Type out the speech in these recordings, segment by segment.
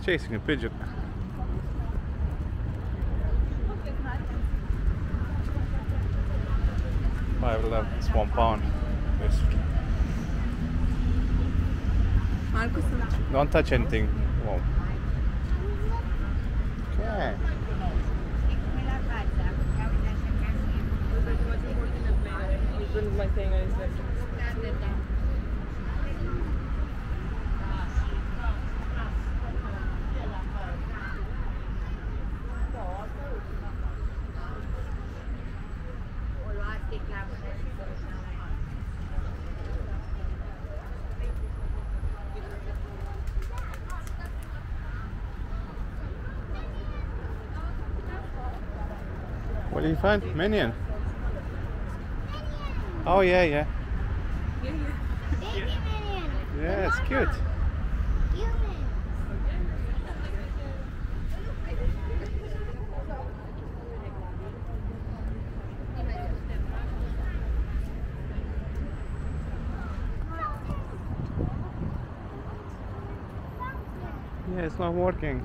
Chasing a pigeon. $5.11. It's £1. Yes. Marcus, Don't touch anything. Whoa. Okay. What did you find? Minion. Oh yeah, yeah. Baby minion. Yeah, it's cute. Human. Yeah, it's not working.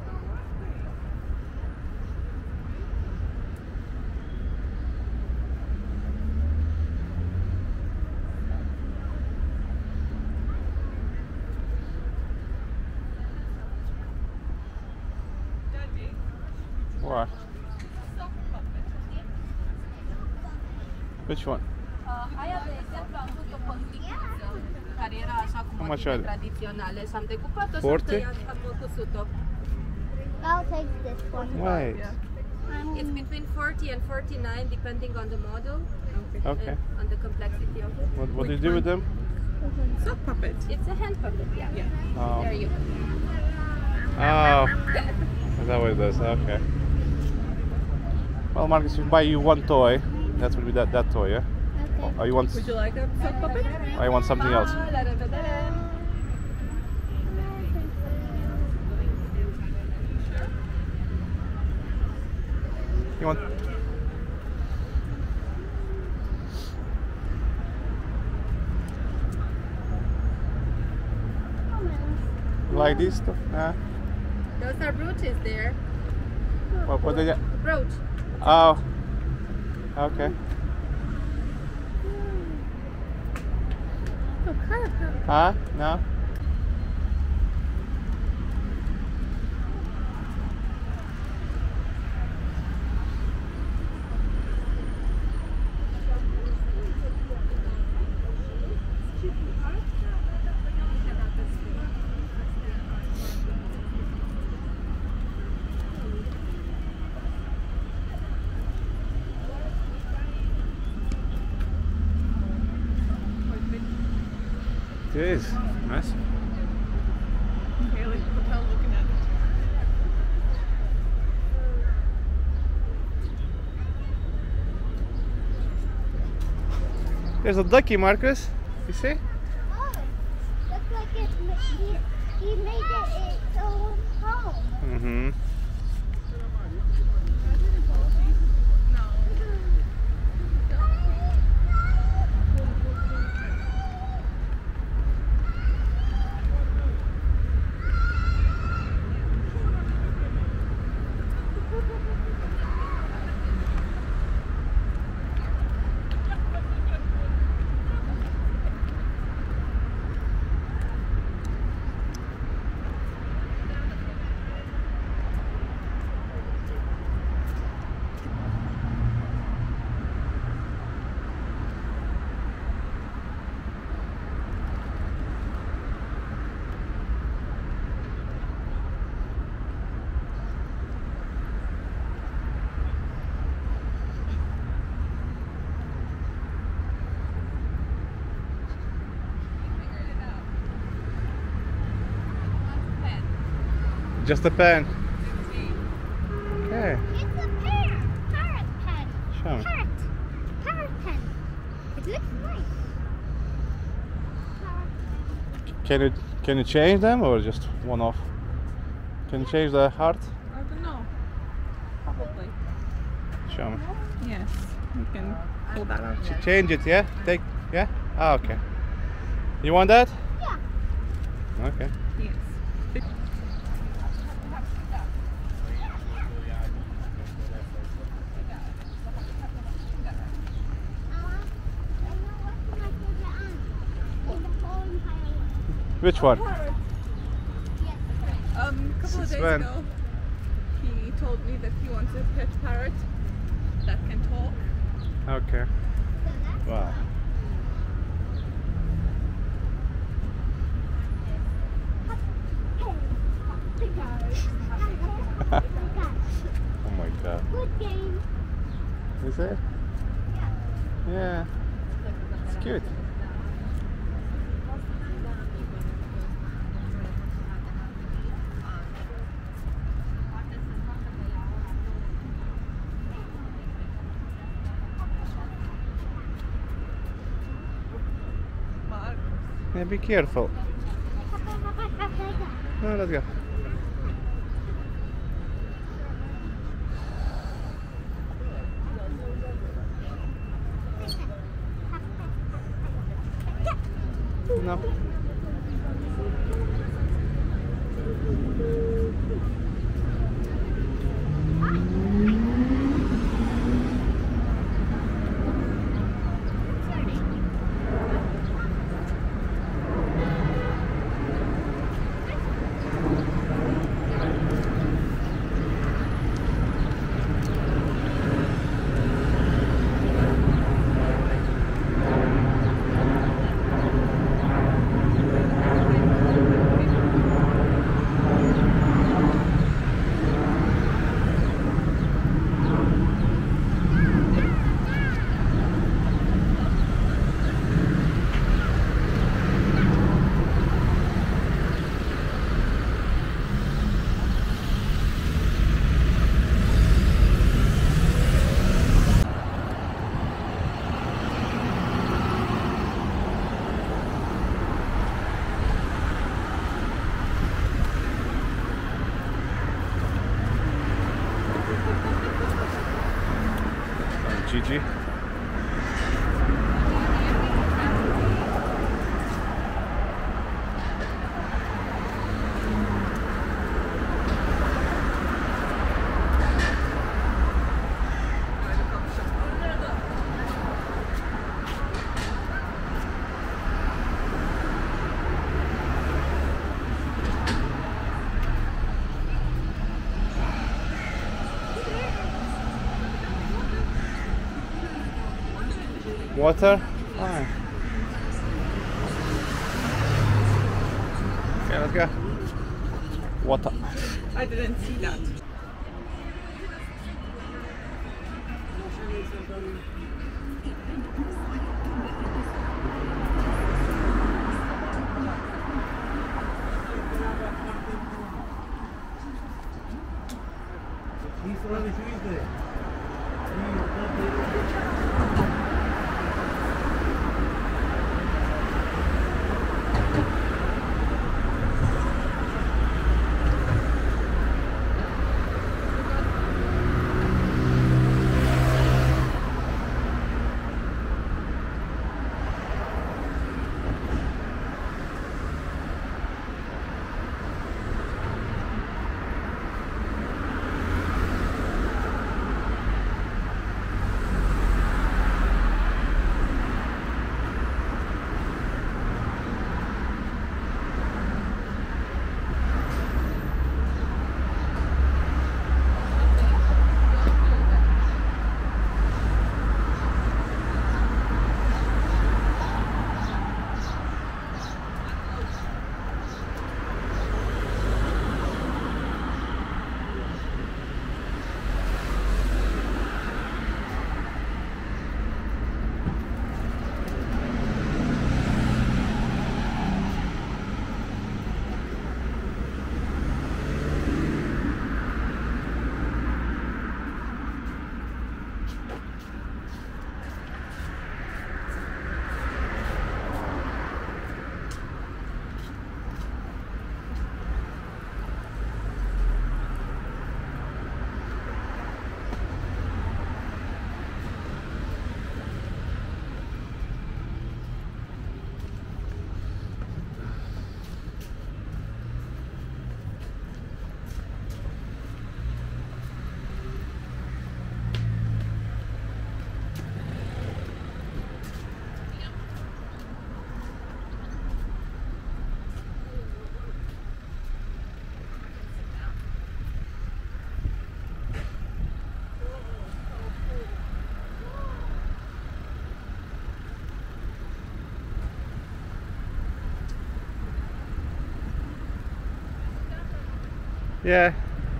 What? Which one? aia de exemplu am avut o păhliță care era așa cu motive tradiționale. S-am decupat-o și am tăiat, am cusut-o. I'll take this one. Wait. It's between 40 and 49 depending on the model. Okay. And the complexity of it. What do you do with them? Sock puppet. It's a hand puppet, yeah. Oh. There you go. Oh. Is that what it does? Okay. Well, Marcus, if you buy you one toy, that will be that toy, yeah? Okay. Or you want? Would you like a sock puppet? Or you want something else? You want? Like this stuff? Yeah. Those are brooches there. What did you? Brooch. Oh. Okay. Huh? No. It is nice. Okay, look at the hotel looking at it. There's a ducky, Marcus. You see? Oh, looks like he made it its own home. Mm-hmm. Just a pen. Okay. It's a parrot pen. Show me. Parrot pen. It looks nice. Can you change them or just one off? Can you change the heart? I don't know. Probably. Show me. Yes. You can pull that out. Change it, yeah? Yeah? Ah, okay. You want that? Yeah. Okay. Yes. Which one? A couple of days When? ago, he told me that he wants a pet parrot that can talk. Okay. Wow. Oh my god. Good game. Is it? Yeah. It's cute. Yeah, be careful. No, let's go. No. Gigi. Water? Fine. Okay, let's go. Water. I didn't see that. Yeah.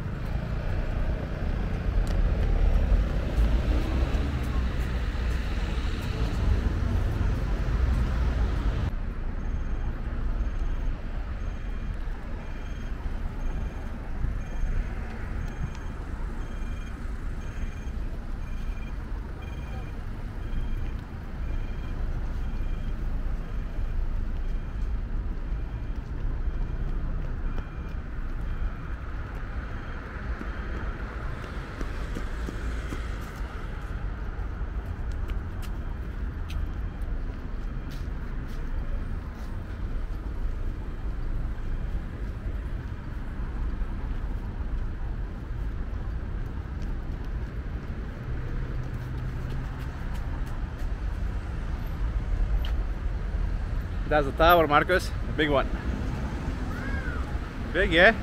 That's the tower, Marcus. The big one. Big, yeah?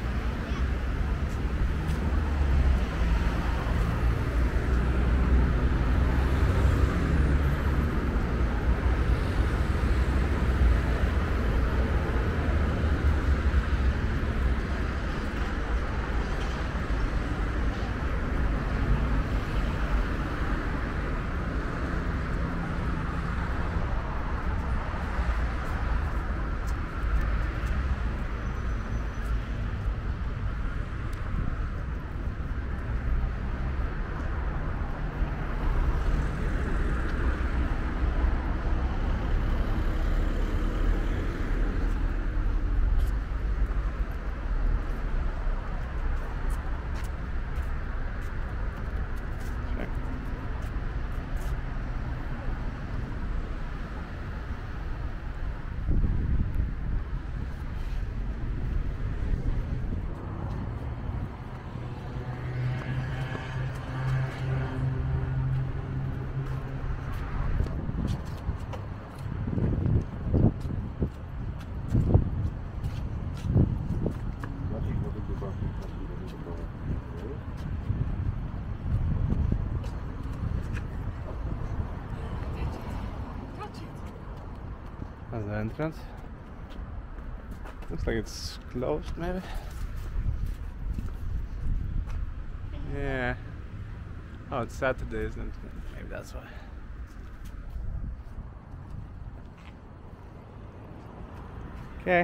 That's the entrance. Looks like it's closed, maybe. Yeah. Oh, it's Saturday, isn't it? Maybe that's why. Okay.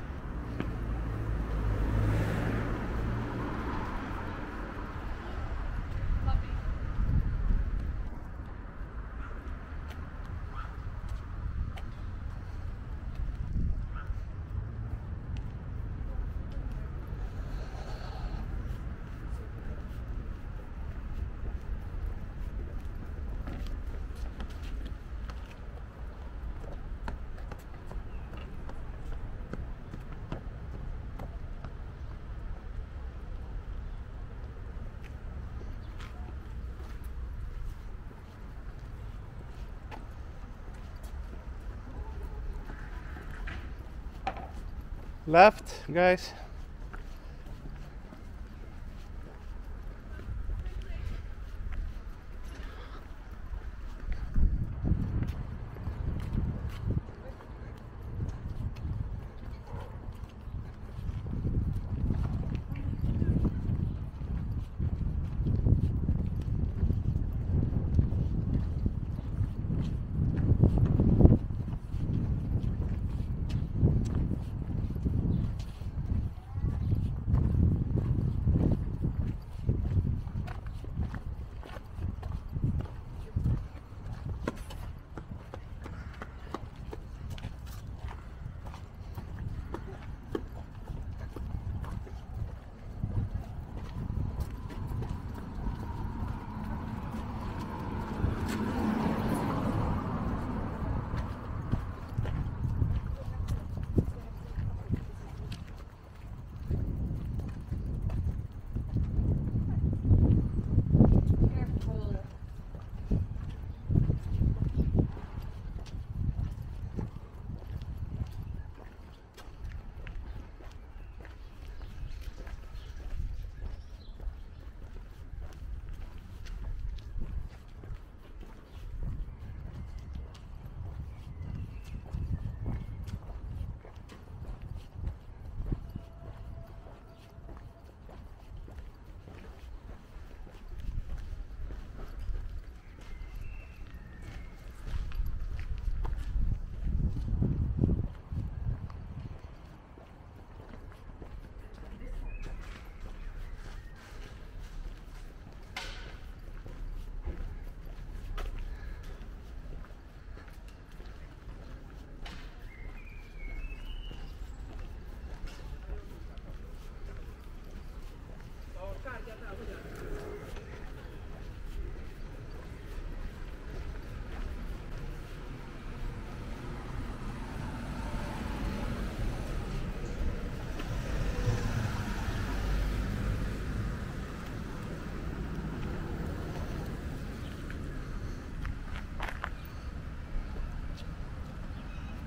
Left, guys.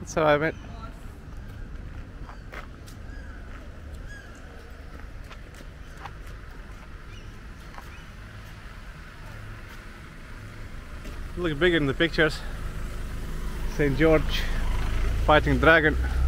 That's alright, mate. Look bigger in the pictures. St. George fighting dragon.